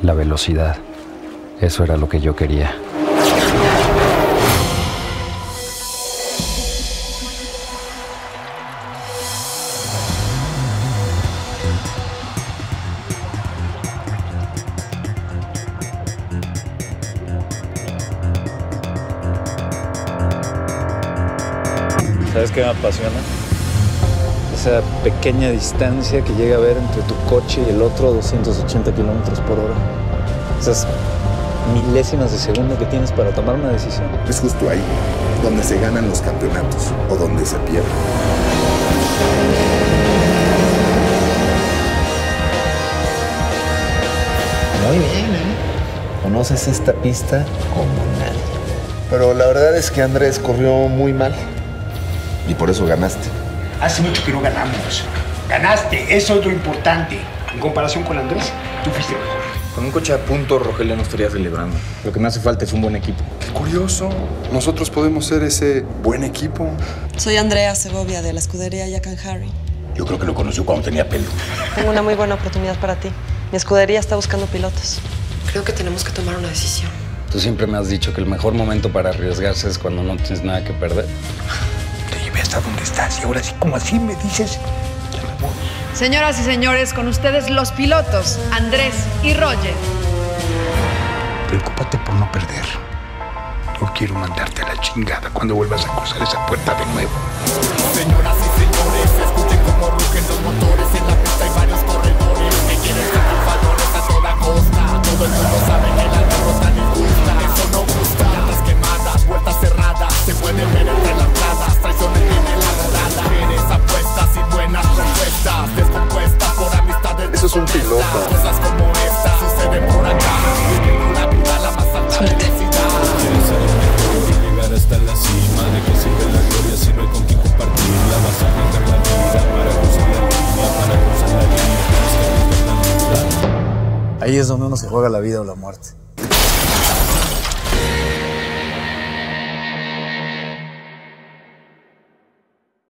la velocidad. Eso era lo que yo quería. ¿Sabes qué me apasiona? Esa pequeña distancia que llega a haber entre tu coche y el otro a 280 kilómetros por hora. Esas milésimas de segundo que tienes para tomar una decisión. Es justo ahí donde se ganan los campeonatos o donde se pierden. Muy bien, ¿eh? Conoces esta pista como nadie. Pero la verdad es que Andrés corrió muy mal. Y por eso ganaste. Hace mucho que no ganamos. Ganaste, eso es lo importante. En comparación con Andrés, tú fuiste mejor. Con un coche a punto, Rogelio no estaría celebrando. Lo que me hace falta es un buen equipo. Qué curioso. Nosotros podemos ser ese buen equipo. Soy Andrea Segovia de la escudería Jack and Harry. Yo creo que lo conoció cuando tenía pelo. Tengo una muy buena oportunidad para ti. Mi escudería está buscando pilotos. Creo que tenemos que tomar una decisión. Tú siempre me has dicho que el mejor momento para arriesgarse es cuando no tienes nada que perder. Te llevé hasta donde estás y ahora sí, como así me dices, ya me voy. Señoras y señores, con ustedes los pilotos, Andrés y Roger. Preocúpate por no perder. No quiero mandarte a la chingada cuando vuelvas a cruzar esa puerta de nuevo. Señoras y señores, escuchen cómo rugen los motores. En la pista hay varios corredores que quieren sacar valores a toda costa. Todo el mundo sabe que la derrota les gusta. Eso no gusta. Llantas quemadas, puertas cerradas. Se puede ver entre las gradas. Traiciones tiene la dorada. Eres apuestas y buenas propuestas. Descompuestas por amistades. Eso es un piloto. Cosas como esta suceden por acá. Viviendo la vida la más alta felicidad. Quieres ser el mejor y llegar hasta la cima. ¿De qué sirve la gloria si no hay con quien compartirla? Vas a arriesgar la vida para cruzar la línea, para cruzar la línea. Tienes que arriesgar la vida. Ahí es donde uno se juega la vida o la muerte.